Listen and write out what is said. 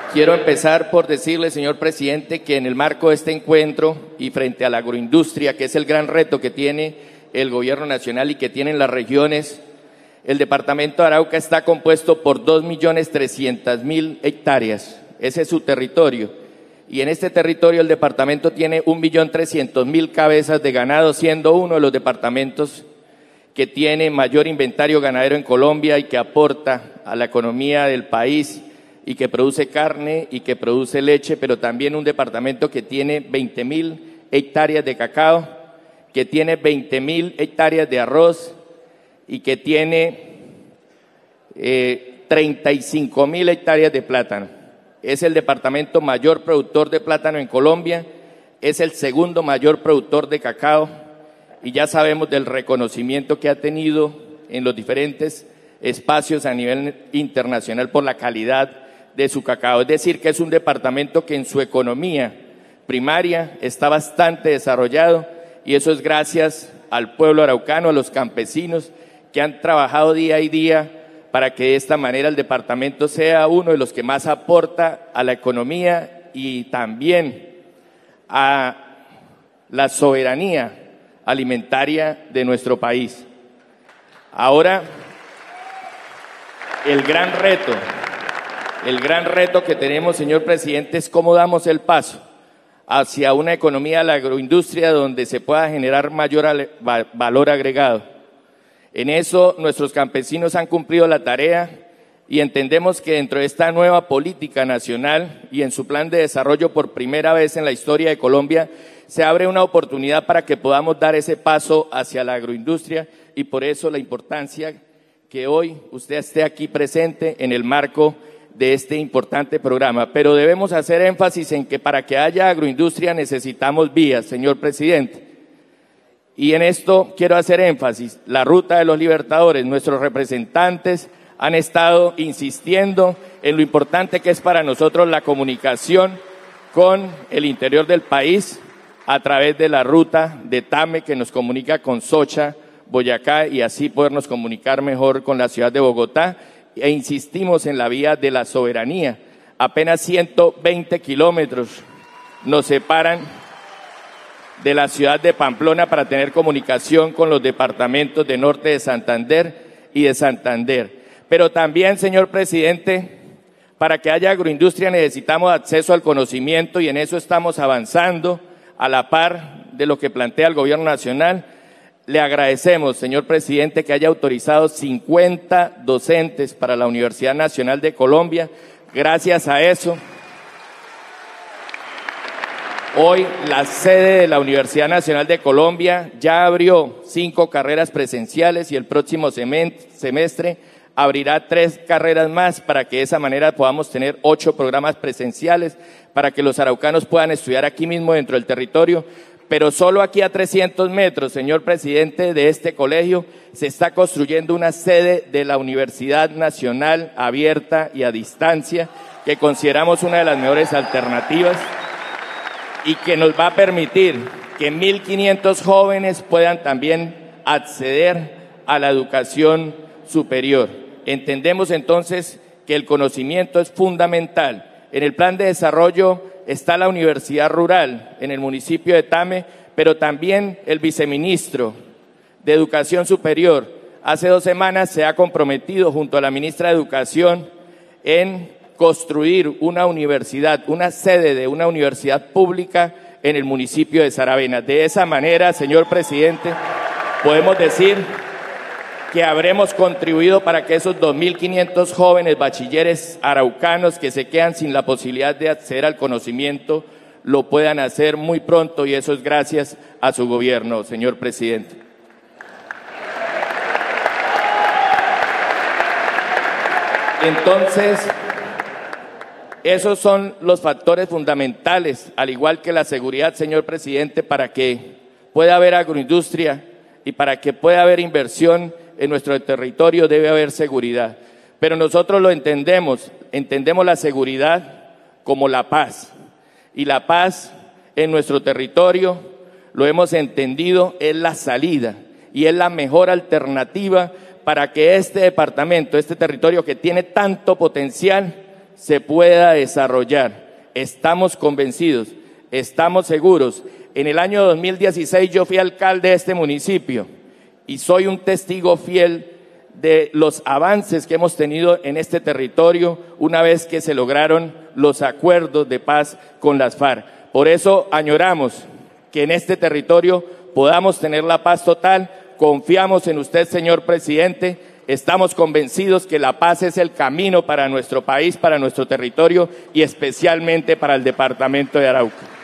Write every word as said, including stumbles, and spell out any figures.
Quiero empezar por decirle, señor presidente, que en el marco de este encuentro y frente a la agroindustria, que es el gran reto que tiene el gobierno nacional y que tienen las regiones, el departamento de Arauca está compuesto por dos millones trescientas mil hectáreas. Ese es su territorio. Y en este territorio el departamento tiene un millón trescientos mil cabezas de ganado, siendo uno de los departamentos que tiene mayor inventario ganadero en Colombia y que aporta a la economía del país y que produce carne y que produce leche, pero también un departamento que tiene veinte mil hectáreas de cacao, que tiene veinte mil hectáreas de arroz y que tiene eh, treinta y cinco mil hectáreas de plátano. Es el departamento mayor productor de plátano en Colombia, es el segundo mayor productor de cacao y ya sabemos del reconocimiento que ha tenido en los diferentes espacios a nivel internacional por la calidad de su cacao. Es decir, que es un departamento que en su economía primaria está bastante desarrollado y eso es gracias al pueblo araucano, a los campesinos que han trabajado día a día para que de esta manera el departamento sea uno de los que más aporta a la economía y también a la soberanía alimentaria de nuestro país. Ahora, el gran reto, el gran reto que tenemos, señor presidente, es cómo damos el paso hacia una economía de la agroindustria donde se pueda generar mayor valor agregado. En eso nuestros campesinos han cumplido la tarea y entendemos que dentro de esta nueva política nacional y en su plan de desarrollo por primera vez en la historia de Colombia se abre una oportunidad para que podamos dar ese paso hacia la agroindustria y por eso la importancia que hoy usted esté aquí presente en el marco de este importante programa. Pero debemos hacer énfasis en que para que haya agroindustria necesitamos vías, señor presidente. Y en esto quiero hacer énfasis, la Ruta de los Libertadores, nuestros representantes han estado insistiendo en lo importante que es para nosotros la comunicación con el interior del país a través de la ruta de Tame que nos comunica con Socha, Boyacá y así podernos comunicar mejor con la ciudad de Bogotá e insistimos en la vía de la soberanía. Apenas ciento veinte kilómetros nos separan de la ciudad de Pamplona para tener comunicación con los departamentos de Norte de Santander y de Santander. Pero también, señor presidente, para que haya agroindustria necesitamos acceso al conocimiento y en eso estamos avanzando a la par de lo que plantea el gobierno nacional. Le agradecemos, señor presidente, que haya autorizado cincuenta docentes para la Universidad Nacional de Colombia. Gracias a eso, hoy la sede de la Universidad Nacional de Colombia ya abrió cinco carreras presenciales y el próximo semestre abrirá tres carreras más para que de esa manera podamos tener ocho programas presenciales para que los araucanos puedan estudiar aquí mismo dentro del territorio. Pero solo aquí a trescientos metros, señor presidente, de este colegio se está construyendo una sede de la Universidad Nacional abierta y a distancia que consideramos una de las mejores alternativas y que nos va a permitir que mil quinientos jóvenes puedan también acceder a la educación superior. Entendemos entonces que el conocimiento es fundamental. En el plan de desarrollo está la Universidad Rural en el municipio de Tame, pero también el viceministro de Educación Superior hace dos semanas se ha comprometido junto a la ministra de Educación en construir una universidad, una sede de una universidad pública en el municipio de Saravena. De esa manera, señor presidente, podemos decir que habremos contribuido para que esos dos mil quinientos jóvenes bachilleres araucanos que se quedan sin la posibilidad de acceder al conocimiento lo puedan hacer muy pronto y eso es gracias a su gobierno, señor presidente. Entonces, esos son los factores fundamentales, al igual que la seguridad, señor presidente, para que pueda haber agroindustria y para que pueda haber inversión en nuestro territorio debe haber seguridad. Pero nosotros lo entendemos, entendemos la seguridad como la paz. Y la paz en nuestro territorio, lo hemos entendido, es la salida y es la mejor alternativa para que este departamento, este territorio que tiene tanto potencial, se pueda desarrollar. Estamos convencidos, estamos seguros. En el año dos mil dieciséis yo fui alcalde de este municipio y soy un testigo fiel de los avances que hemos tenido en este territorio una vez que se lograron los acuerdos de paz con las FARC. Por eso añoramos que en este territorio podamos tener la paz total. Confiamos en usted, señor presidente. Estamos convencidos que la paz es el camino para nuestro país, para nuestro territorio y especialmente para el departamento de Arauca.